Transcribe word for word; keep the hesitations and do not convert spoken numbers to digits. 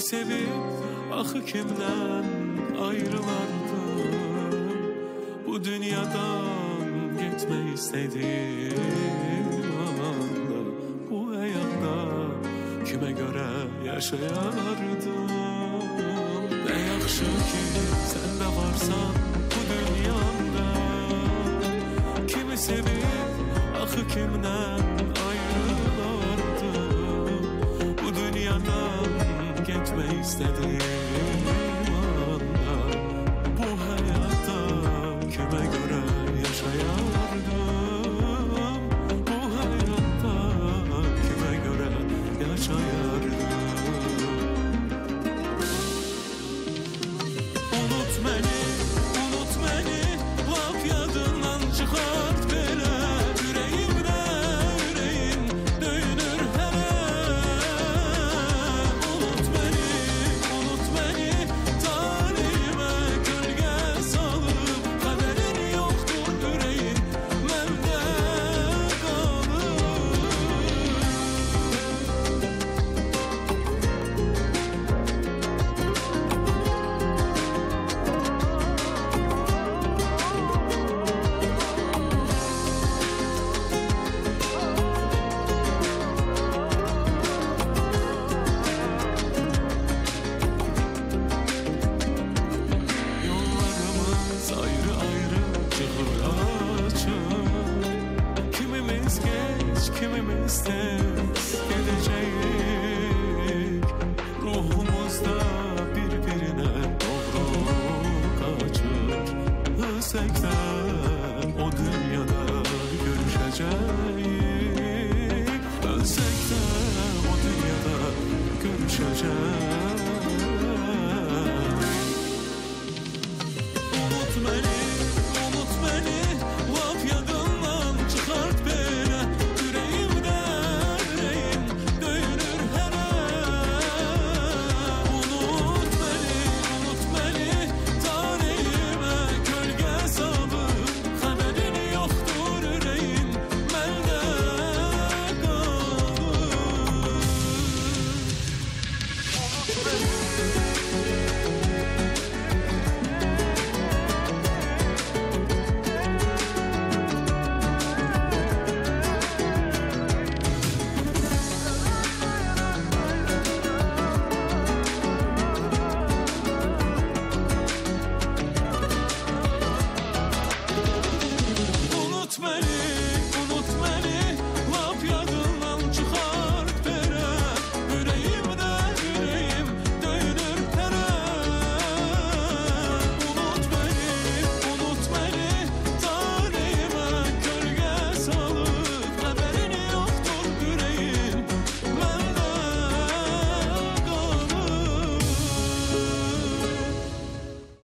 sevip ahı kimden ayrılardım. Bu dünyadan gitmeyi istedim anda. Bu hayatta kime göre yaşayardım. Ne yaxşı ki sen de varsan bu dünyada. Kimi sevip ahı kimden ayrılardım. Bu dünyadan gitmeyi istedim anda. Bu hayatta kime göre yaşayardım. Bu hayatta kime göre yaşayardım. Unut beni, unut beni, laf yadından çıkart beni. Yüreğimde yüreğin döyünür hemen. Unut beni, unut beni, tarihime gölge salıp. Kaderin yoktur yüreğin, mende kalır. Yollarımız ayrı ayrı çıkır açık. Kimimiz geç, kimimiz tez gelecek. Ruhumuzda birbirine doğru kaçır. Ölsek de